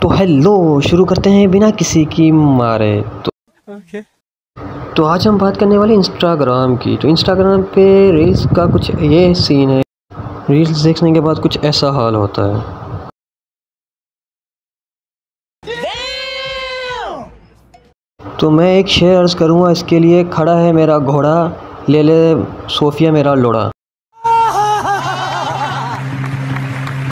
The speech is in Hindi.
तो हेलो, शुरू करते हैं बिना किसी की मारे। तो आज हम बात करने वाले इंस्टाग्राम की। तो इंस्टाग्राम पे रील्स का कुछ ये सीन है, रील्स देखने के बाद कुछ ऐसा हाल होता है। तो मैं एक शेर अर्ज करूँगा, इसके लिए खड़ा है मेरा घोड़ा, ले ले सोफिया मेरा लोड़ा।